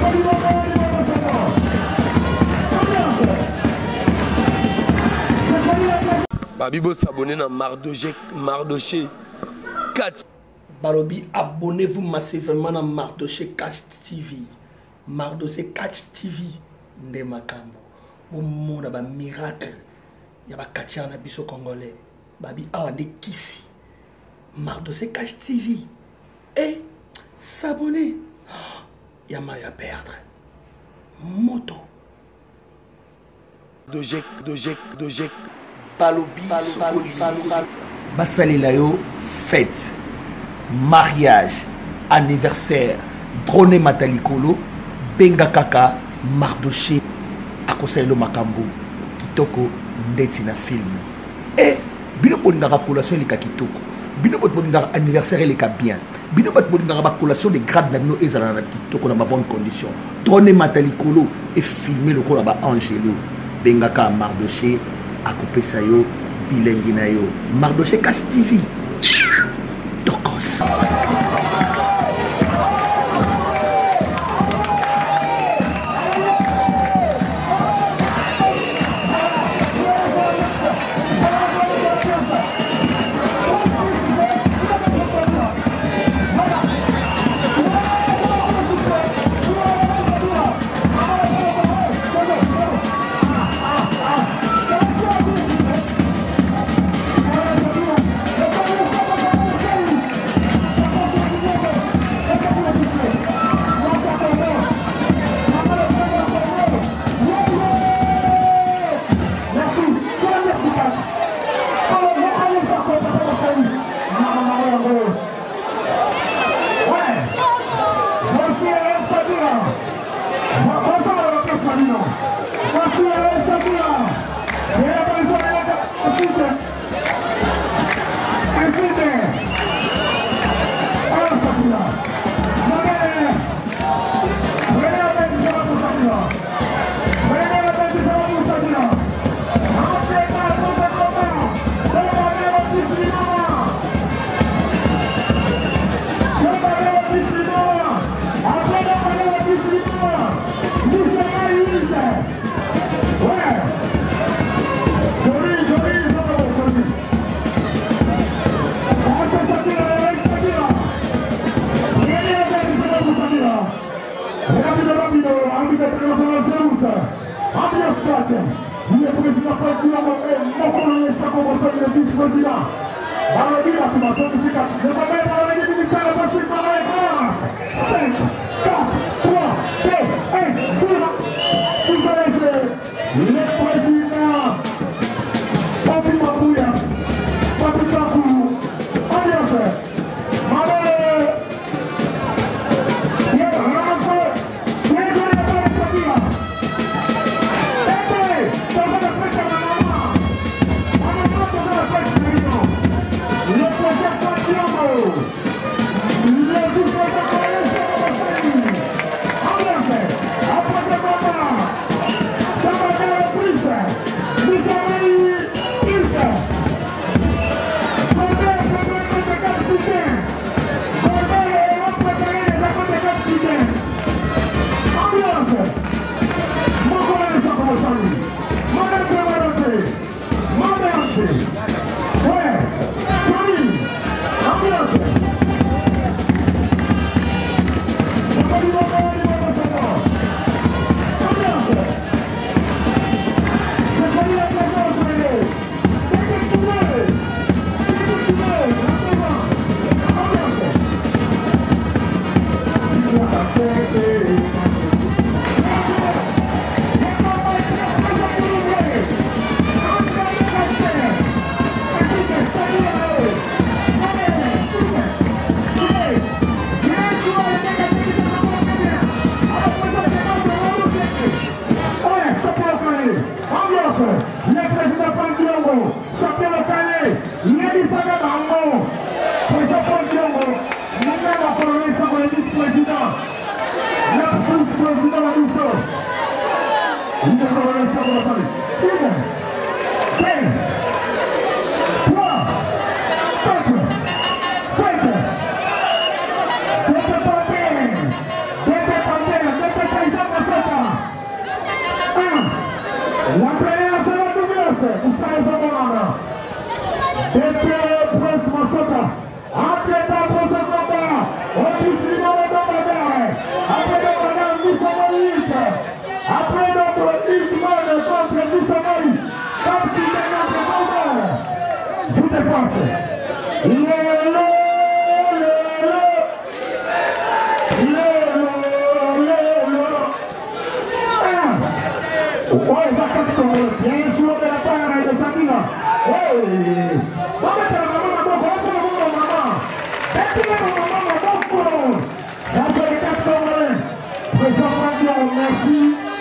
Babibo s'abonner dans Mardoché 4. Barobi, abonnez-vous massivement dans Mardoché 4 TV. Mardoché 4 TV. Nde makambo. Au monde a un miracle. Il y a un katia na biso congolais. Babi a un kisi. Mardoché 4 TV. Et s'abonner. Il y a mal à perdre. Moto. Dojek. Balobi, Basalila yo, fête, mariage, anniversaire, drone matalikolo, benga kaka, Mardoché, akoselo makambo, kitoko, ndeti na film. Et, bino bolingaka collation leka kitoko, bino bolingaka anniversaire leka bien, bino bolingaka collation de grade na bino ezala na kitoko na ma bonne condition. Drone matalikolo et filmer le kola ba Angelo, benga kaka Mardoché. Akopesa yo bilengi na yo Mardoché 4 TV Tokos. Après notre Ilmane contre Moussamari, comme tu t'es notre combat, vous défensez. Bien sûr de la part de Sakina. Merci.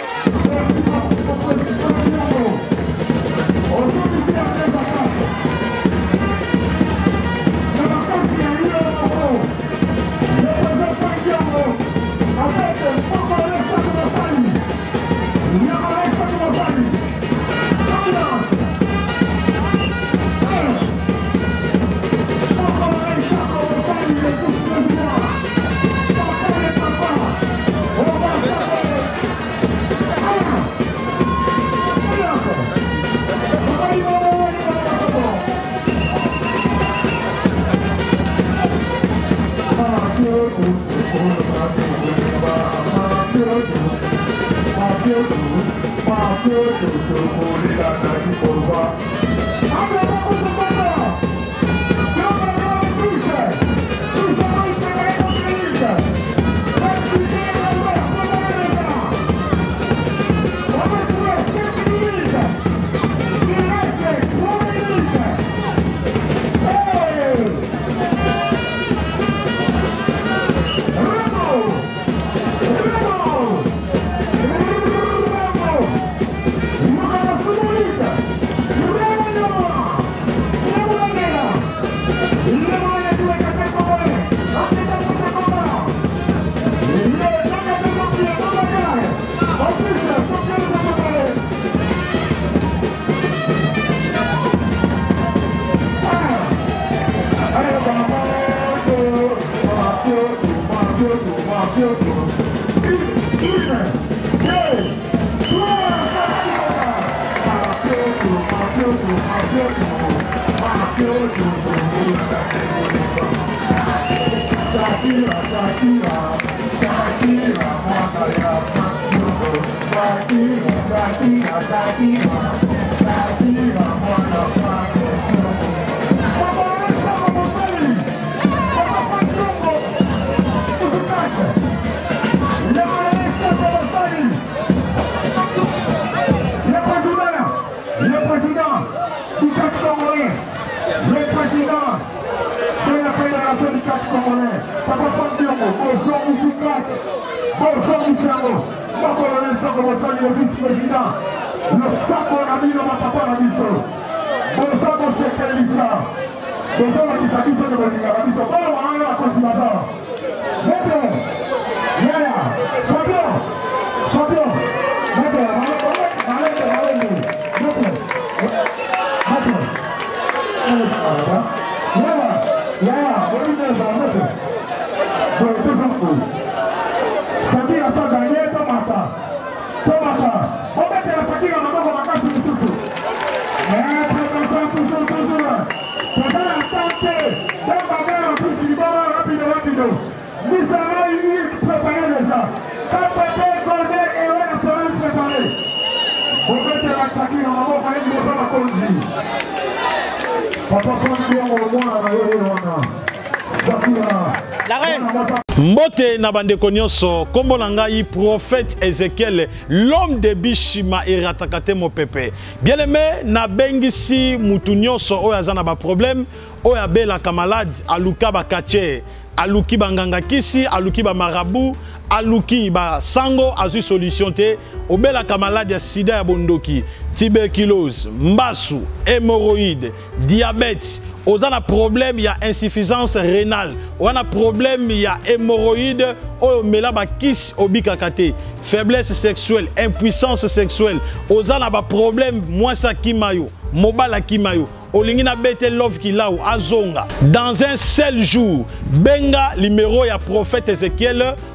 Mbote na bandeko nyonso kombo na ngai prophète Ezekiel l'homme de Bishima eratakate mo pepe. Bien aimé na bengisi mutu nyonso oyo aza na ba problème oyo abelaka malade aluka ba katie aluki banganga kisi aluki ba marabu aluki ba sango azui solution te obelaka malade ya sida ya bondoki tuberculose mbasu hémorroïde diabète on a un problème, il y a insuffisance rénale. On a un problème, il y a hémorroïde. On a kiss obikakate. Faiblesse sexuelle, impuissance sexuelle. On a un problème, moi ça qui mayo. Mobile qui mayo. Olingina bete love qui là ou azonga. Dans un seul jour, benga numéro ya prophète Ezekiel ezali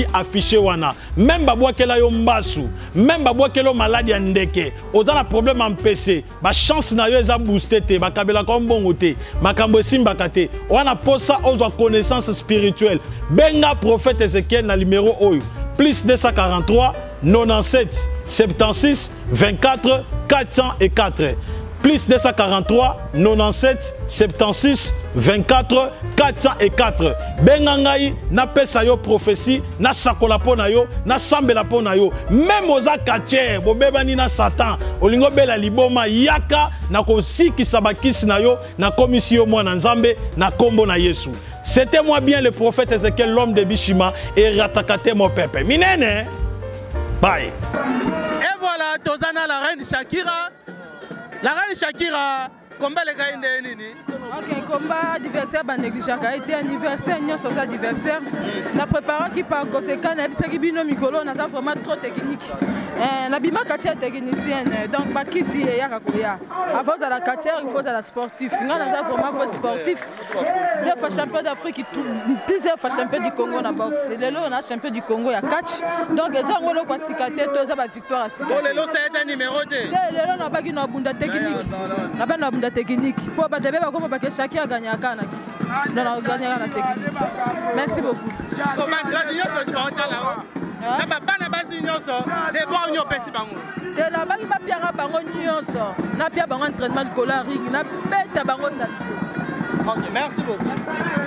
ezali affiché wana. Même babwakela yo mbasu, même babwakela maladie ya ndeke. Oza na problème en PC, ba chance na yo eza boosté te, ba kabela ko mbongo te, makambo esimbaka te. Wana posa ozwa connaissance spirituelle. Benga prophète Ezekiel na numéro oyo. Plus 243 97 76 24 404. Plus 243 97 76 24 404. Bengangai na pesa yo prophétie, na sakola pona yo, na sambela pona yo. Même oza kache, bobebani na Satan, olingo bela liboma yaka na kosiki sabakisi na yo, na komisio mwana nzambe, na kombo na Yesu. C'était moi bien le prophète Ezekiel, l'homme de Bishima, et ratakate mon peuple. Minene, bye. Et voilà, Tozana la reine Shakira. La reine Shakira, combat les gars nini? Ok, combat adversaire ba négligeaka été anniversaire nyo sur adversaire. Na préparé qui par conséquent na bisaki bino mikolo na vraiment trop technique. Na bima katia technicienne donc ba kisi ya kakoya. Avant de la katia, il faut de la sportif. Ngana na vraiment faut sportif. Deux fois champion d'Afrique, plusieurs fois champion du Congo na boxe. Lelo on a champion du Congo ya catch. Donc eza ngolo kwa sikate to za ba victoire sikate. Oh lelo c'est un numéro 2. Lelo na bagi na bunda technique. Na ba na bunda technique. Pour ba debe ba ko ba ke Shakira gagnaka na kisi. Non na gagnaka na technique. Merci beaucoup. Comment tradition que tu vas là? Na ba na basi nyonso, c'est bon nyo pesi bango. De la bagi ba pianga bango nyonso. Na pia bango entraînement de cola ring, na beta bango sa. OK, merci beaucoup.